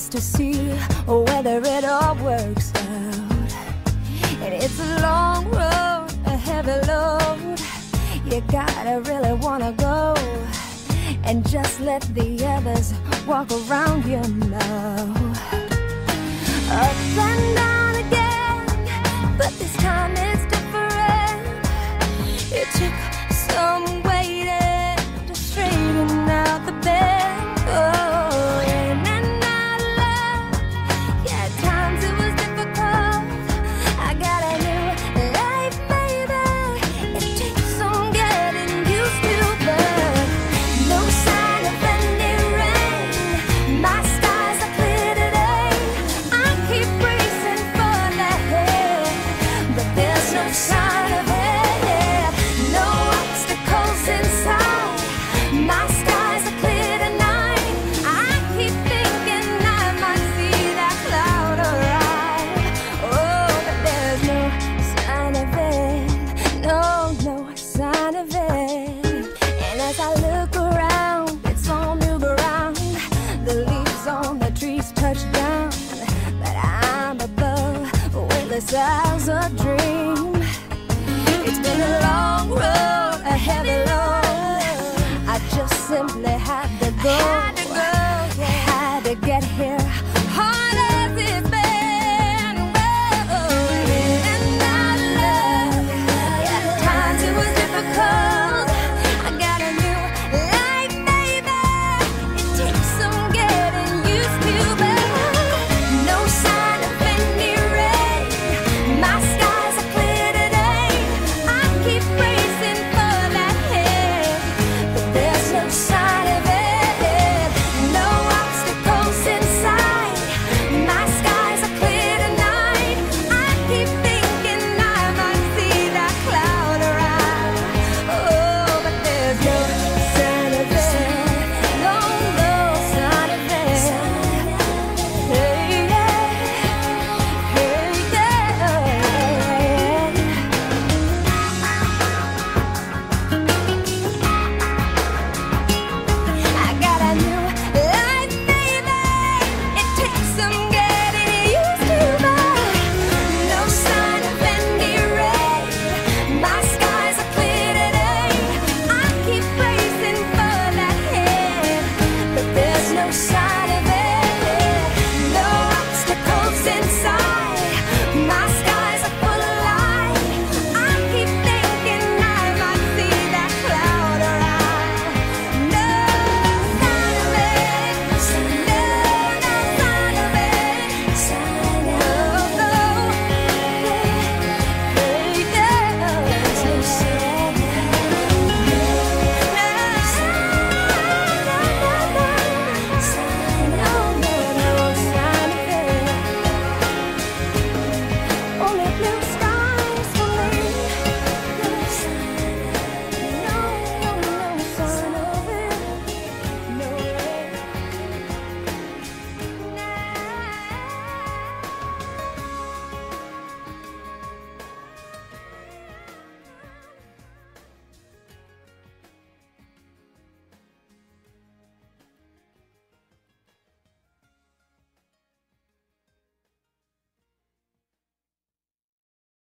just to see whether it all works out. And it's a long road, a heavy load. You gotta really wanna go and just let the others walk around, you know. Up and down again, but this time it's different. It took some waiting to straighten out the bend. Oh, in and out of love, yeah, at times it was difficult. I got a new life, baby. It takes some getting used to, but no sign of any rain. My skies are clear today. I keep bracing for that head, but there's no sign of it. No obstacles inside. My skies are clear tonight. I keep thinking I might see that cloud arrive. Oh, but there's no sign of it. No, no sign of it. And as I look around, it's all new ground. The leaves on the trees touch down, but I'm above with the size of dreams.